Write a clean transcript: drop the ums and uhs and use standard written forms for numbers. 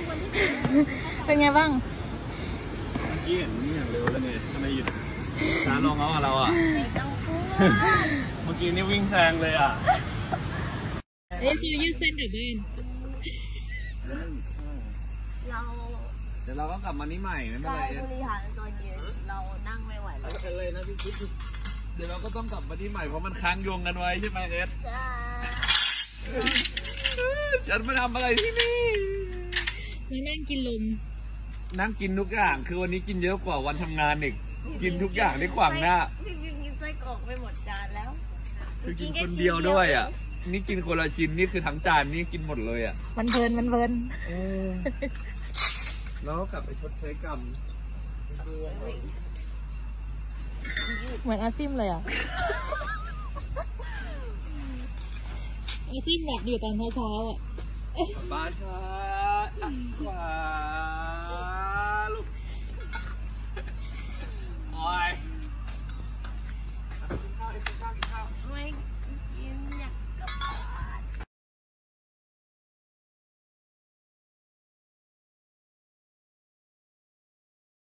เป็นไงบ้างยี่เห็นนี่อย่างเร็วแล้วไงทำไมหยุดช้าลงแล้วเราอ่ะเมื่อกี้นี่วิ่งแซงเลยอ่ะนี่คือยืดเส้นกับเบนเดี๋ยวเราก็กลับมานี่ใหม่ไม่เป็นไรบริหารตอนเย็นเรานั่งไม่ไหวแล้วอะไรนะพี่คิดเดี๋ยวเราก็ต้องกลับมานี่ใหม่เพราะมันค้างโยงกันไว้ใช่ไหมเอสฉันมาทำอะไรที่นี่นั่งกินลมนั่งกินทุกอย่างคือวันนี้กินเยอะกว่าวันทำงานอีกกินทุกอย่างได้ขวางหน้าพี่กินไส้กรอกไปหมดจานแล้วคือกินคนเดียวด้วยอ่ะนี่กินคนละชิ้นนี่คือทั้งจานนี่กินหมดเลยอ่ะมันเพลินแล้วกลับไปชดใช้กรรมเหมือนอาซิมเลยอ่ะอาซิมแบบอยู่ตอนเช้าอ่ะบ้านช้าขวา